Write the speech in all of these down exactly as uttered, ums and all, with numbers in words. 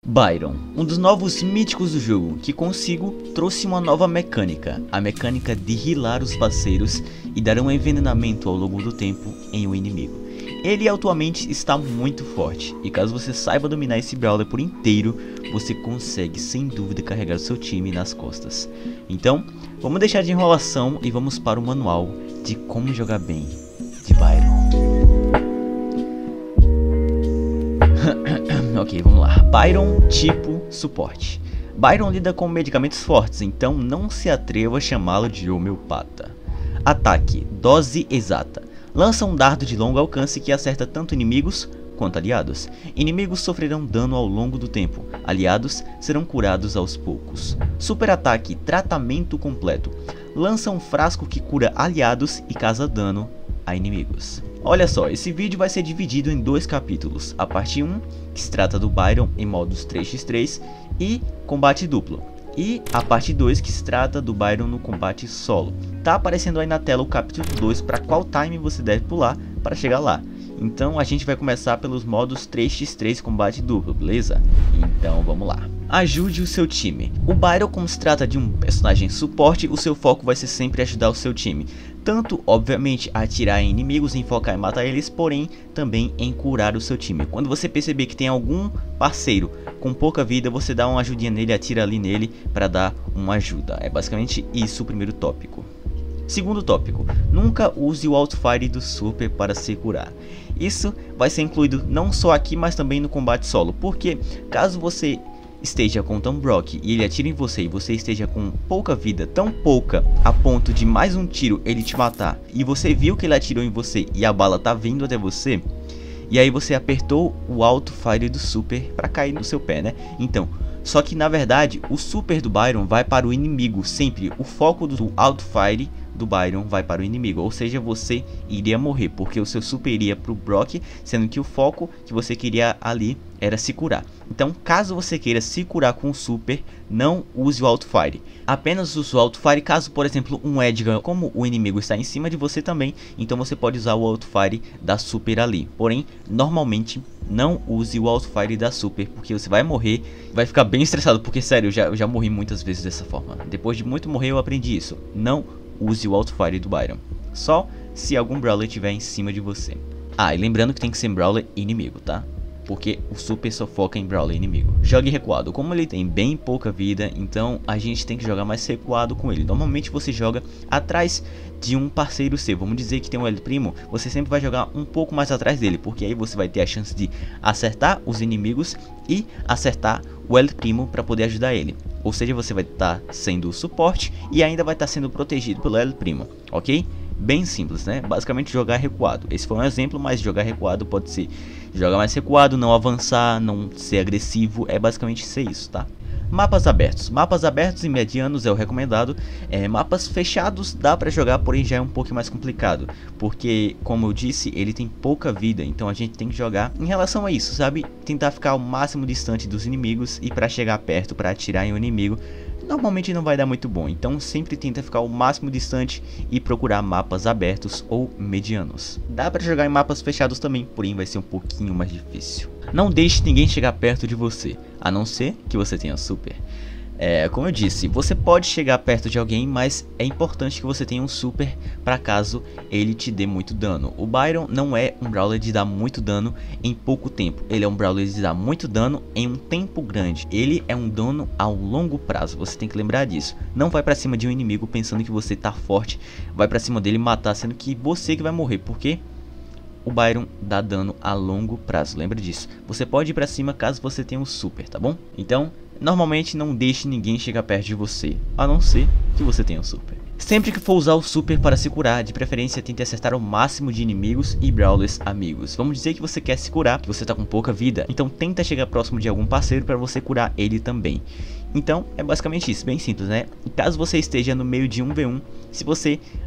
Byron, um dos novos míticos do jogo, que consigo trouxe uma nova mecânica, a mecânica de healar os parceiros e dar um envenenamento ao longo do tempo em um inimigo. Ele atualmente está muito forte, e caso você saiba dominar esse Brawler por inteiro, você consegue sem dúvida carregar o seu time nas costas. Então, vamos deixar de enrolação e vamos para o manual de como jogar bem de Byron. Ok, vamos lá. Byron tipo suporte. Byron lida com medicamentos fortes, então não se atreva a chamá-lo de homeopata. Ataque, dose exata. Lança um dardo de longo alcance que acerta tanto inimigos quanto aliados. Inimigos sofrerão dano ao longo do tempo, aliados serão curados aos poucos. Super ataque, tratamento completo. Lança um frasco que cura aliados e causa dano a inimigos. Olha só, esse vídeo vai ser dividido em dois capítulos, a parte um, que se trata do Byron em modos três contra três e combate duplo, e a parte dois, que se trata do Byron no combate solo. Tá aparecendo aí na tela o capítulo dois, para qual time você deve pular para chegar lá. Então a gente vai começar pelos modos três contra três combate duplo, beleza? Então vamos lá. Ajude o seu time. O Byron, como se trata de um personagem suporte, o seu foco vai ser sempre ajudar o seu time. Tanto, obviamente, a atirar em inimigos, em focar em matar eles, porém também em curar o seu time. Quando você perceber que tem algum parceiro com pouca vida, você dá uma ajudinha nele, atira ali nele para dar uma ajuda. É basicamente isso o primeiro tópico. Segundo tópico, nunca use o Outfire do Super para se curar. Isso vai ser incluído não só aqui, mas também no combate solo, porque caso você esteja com Tom Brock e ele atira em você e você esteja com pouca vida, tão pouca a ponto de mais um tiro ele te matar, e você viu que ele atirou em você e a bala tá vindo até você, e aí você apertou o Outfire do Super para cair no seu pé, né? Então, só que na verdade o Super do Byron vai para o inimigo, sempre o foco do Outfire do Byron vai para o inimigo, ou seja, você iria morrer, porque o seu super iria para o Brock, sendo que o foco que você queria ali era se curar. Então, caso você queira se curar com o super, não use o Outfire. Apenas use o Outfire caso, por exemplo, um Edgar, como o inimigo está em cima de você também, então você pode usar o Outfire da super ali. Porém, normalmente não use o Outfire da super, porque você vai morrer, vai ficar bem estressado, porque sério, eu já, eu já morri muitas vezes dessa forma. Depois de muito morrer eu aprendi isso. Não use o Outfire do Byron, só se algum Brawler estiver em cima de você. Ah, e lembrando que tem que ser Brawler inimigo, tá? Porque o Super só foca em Brawler inimigo. Jogue recuado. Como ele tem bem pouca vida, então a gente tem que jogar mais recuado com ele. Normalmente você joga atrás de um parceiro seu. Vamos dizer que tem um El Primo, você sempre vai jogar um pouco mais atrás dele, porque aí você vai ter a chance de acertar os inimigos e acertar o El Primo para poder ajudar ele. Ou seja, você vai estar tá sendo o suporte e ainda vai estar tá sendo protegido pelo El Primo, ok? Bem simples, né? Basicamente jogar recuado. Esse foi um exemplo, mas jogar recuado pode ser jogar mais recuado, não avançar, não ser agressivo. É basicamente ser isso, tá? Mapas abertos. Mapas abertos e medianos é o recomendado. É, mapas fechados dá pra jogar, porém já é um pouco mais complicado, porque, como eu disse, ele tem pouca vida. Então a gente tem que jogar em relação a isso, sabe? Tentar ficar o máximo distante dos inimigos, e pra chegar perto, pra atirar em um inimigo, normalmente não vai dar muito bom. Então sempre tenta ficar o máximo distante e procurar mapas abertos ou medianos. Dá pra jogar em mapas fechados também, porém vai ser um pouquinho mais difícil. Não deixe ninguém chegar perto de você, a não ser que você tenha super. É, como eu disse, você pode chegar perto de alguém, mas é importante que você tenha um super para caso ele te dê muito dano. O Byron não é um Brawler de dar muito dano em pouco tempo, ele é um Brawler de dar muito dano em um tempo grande. Ele é um dano ao longo prazo, você tem que lembrar disso. Não vai para cima de um inimigo pensando que você tá forte, vai para cima dele matar, sendo que você que vai morrer, porque o Byron dá dano a longo prazo, lembra disso. Você pode ir pra cima caso você tenha um super, tá bom? Então, normalmente não deixe ninguém chegar perto de você, a não ser que você tenha um super. Sempre que for usar o super para se curar, de preferência tente acertar o máximo de inimigos e Brawlers amigos. Vamos dizer que você quer se curar, que você tá com pouca vida, então tenta chegar próximo de algum parceiro para você curar ele também. Então é basicamente isso, bem simples, né? Caso você esteja no meio de um v um, se você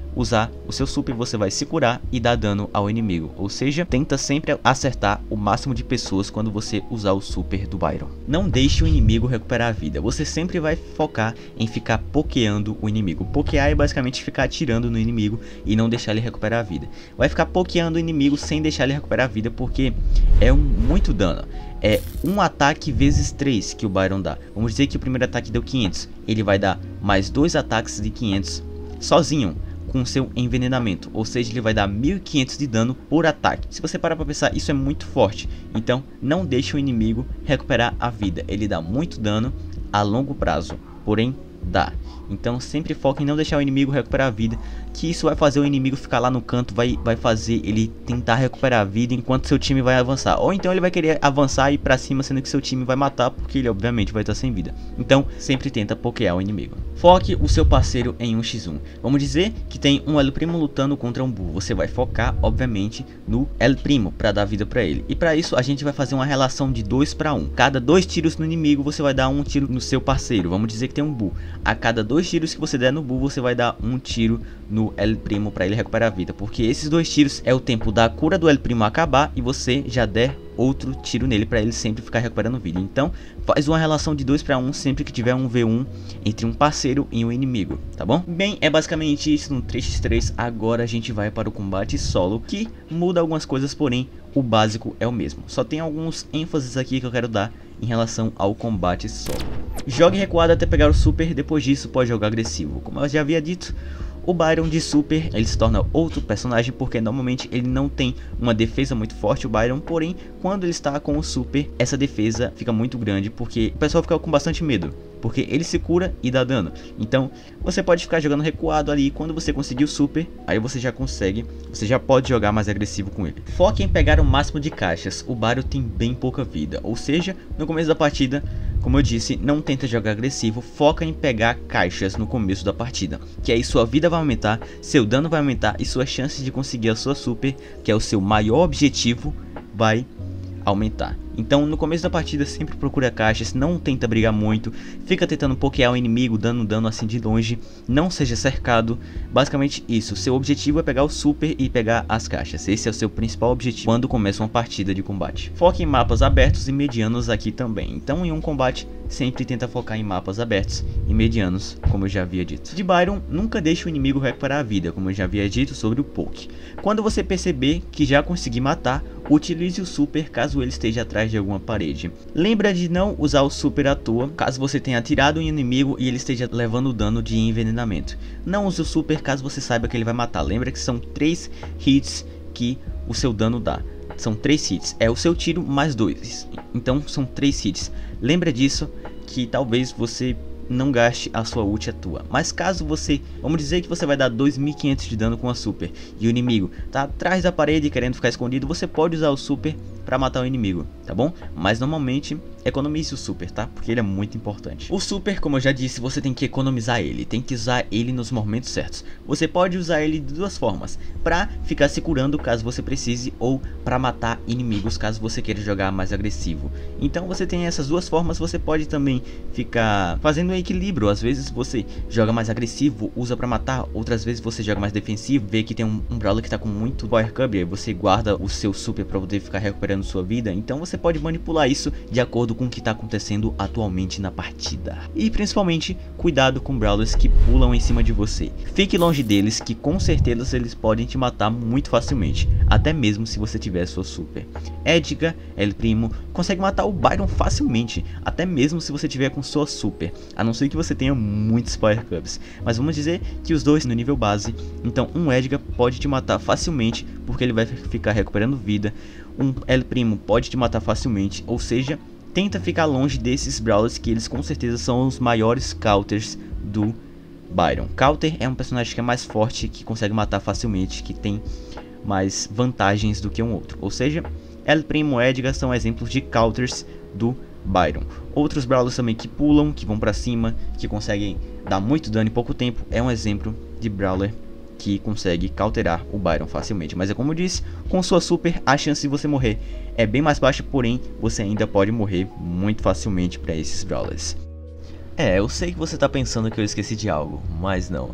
usar o seu super, você vai se curar e dar dano ao inimigo. Ou seja, tenta sempre acertar o máximo de pessoas quando você usar o super do Byron. Não deixe o inimigo recuperar a vida. Você sempre vai focar em ficar pokeando o inimigo. Pokear é basicamente ficar atirando no inimigo e não deixar ele recuperar a vida. Vai ficar pokeando o inimigo sem deixar ele recuperar a vida, porque é um, muito dano. É um ataque vezes três que o Byron dá. Vamos dizer que o primeiro ataque deu quinhentos. Ele vai dar mais dois ataques de quinhentos sozinho, com seu envenenamento, ou seja, ele vai dar mil e quinhentos de dano por ataque. Se você parar para pensar, isso é muito forte. Então não deixe o inimigo recuperar a vida. Ele dá muito dano a longo prazo, porém dá. Então sempre foque em não deixar o inimigo recuperar a vida, que isso vai fazer o inimigo ficar lá no canto, vai, vai fazer ele tentar recuperar a vida enquanto seu time vai avançar. Ou então ele vai querer avançar e ir pra cima, sendo que seu time vai matar, porque ele obviamente vai estar sem vida. Então sempre tenta pokear o inimigo. Foque o seu parceiro em um contra um. Vamos dizer que tem um El Primo lutando contra um Bull. Você vai focar obviamente no El Primo para dar vida para ele. E para isso a gente vai fazer uma relação de dois para um. Cada dois tiros no inimigo você vai dar um tiro no seu parceiro. Vamos dizer que tem um Bull. A cada dois tiros que você der no Bull, você vai dar um tiro no El Primo para ele recuperar a vida, porque esses dois tiros é o tempo da cura do El Primo acabar e você já der outro tiro nele para ele sempre ficar recuperando vida. Então faz uma relação de dois para um sempre que tiver um V um entre um parceiro e um inimigo, tá bom? Bem, é basicamente isso no três contra três. Agora a gente vai para o combate solo, que muda algumas coisas, porém o básico é o mesmo. Só tem alguns ênfases aqui que eu quero dar em relação ao combate solo. Jogue recuado até pegar o super, depois disso pode jogar agressivo. Como eu já havia dito, o Byron de super ele se torna outro personagem, porque normalmente ele não tem uma defesa muito forte, o Byron, porém quando ele está com o super, essa defesa fica muito grande, porque o pessoal fica com bastante medo, porque ele se cura e dá dano. Então você pode ficar jogando recuado ali, e quando você conseguir o super, aí você já consegue, você já pode jogar mais agressivo com ele. Foque em pegar o máximo de caixas. O Byron tem bem pouca vida, ou seja, no começo da partida, como eu disse, não tenta jogar agressivo, foca em pegar caixas no começo da partida, que aí sua vida vai aumentar, seu dano vai aumentar e suas chances de conseguir a sua super, que é o seu maior objetivo, vai aumentar. Então no começo da partida sempre procura caixas, não tenta brigar muito, fica tentando pokear o inimigo, dando dano assim de longe, não seja cercado. Basicamente isso, seu objetivo é pegar o super e pegar as caixas. Esse é o seu principal objetivo quando começa uma partida de combate. Foque em mapas abertos e medianos aqui também. Então em um combate sempre tenta focar em mapas abertos e medianos, como eu já havia dito. De Byron, nunca deixe o inimigo recuperar a vida, como eu já havia dito sobre o poke. Quando você perceber que já consegui matar, utilize o super caso ele esteja atrás de alguma parede. Lembra de não usar o super à toa, caso você tenha atirado um inimigo e ele esteja levando dano de envenenamento. Não use o super caso você saiba que ele vai matar. Lembra que são três hits que o seu dano dá. São três hits, é o seu tiro mais dois, então são três hits. Lembra disso, que talvez você não gaste a sua ult à toa. Mas caso você, vamos dizer que você vai dar dois mil e quinhentos de dano com a super e o inimigo tá atrás da parede querendo ficar escondido, você pode usar o super para matar o inimigo, tá bom? Mas normalmente economize o super, tá? Porque ele é muito importante. O super, como eu já disse, você tem que economizar ele, tem que usar ele nos momentos certos. Você pode usar ele de duas formas: para ficar se curando caso você precise, ou para matar inimigos caso você queira jogar mais agressivo. Então você tem essas duas formas. Você pode também ficar fazendo um equilíbrio. Às vezes você joga mais agressivo, usa para matar, outras vezes você joga mais defensivo, vê que tem um, um brawler que tá com muito power cover, aí você guarda o seu super para poder ficar recuperando sua vida. Então você pode manipular isso de acordo com o que está acontecendo atualmente na partida. E principalmente cuidado com brawlers que pulam em cima de você. Fique longe deles, que com certeza eles podem te matar muito facilmente, até mesmo se você tiver sua super. Edgar, El Primo consegue matar o Byron facilmente, até mesmo se você tiver com sua super, a não ser que você tenha muitos power cubs. Mas vamos dizer que os dois no nível base, então um Edgar pode te matar facilmente porque ele vai ficar recuperando vida. Um El Primo pode te matar facilmente, ou seja, tenta ficar longe desses brawlers, que eles com certeza são os maiores counters do Byron. Counter é um personagem que é mais forte, que consegue matar facilmente, que tem mais vantagens do que um outro. Ou seja, El Primo e Edgar são exemplos de counters do Byron. Outros brawlers também que pulam, que vão pra cima, que conseguem dar muito dano em pouco tempo, é um exemplo de brawler que consegue counterar o Byron facilmente. Mas é como eu disse, com sua super a chance de você morrer é bem mais baixa, porém você ainda pode morrer muito facilmente para esses brawlers. É, eu sei que você tá pensando que eu esqueci de algo, mas não.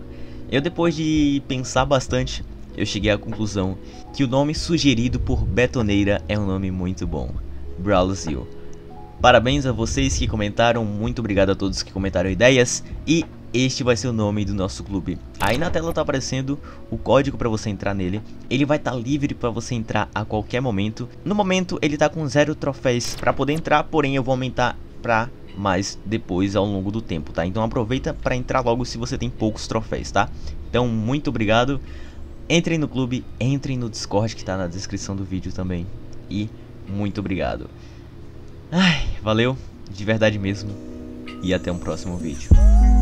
Eu, depois de pensar bastante, eu cheguei à conclusão que o nome sugerido por Betoneira é um nome muito bom, Brawlzil. Parabéns a vocês que comentaram, muito obrigado a todos que comentaram ideias, e este vai ser o nome do nosso clube. Aí na tela tá aparecendo o código para você entrar nele. Ele vai estar tá livre para você entrar a qualquer momento. No momento ele tá com zero troféus para poder entrar, porém eu vou aumentar para mais depois ao longo do tempo, tá? Então aproveita para entrar logo se você tem poucos troféus, tá? Então muito obrigado. Entrem no clube, entrem no Discord que tá na descrição do vídeo também. E muito obrigado. Ai, valeu, de verdade mesmo. E até um próximo vídeo.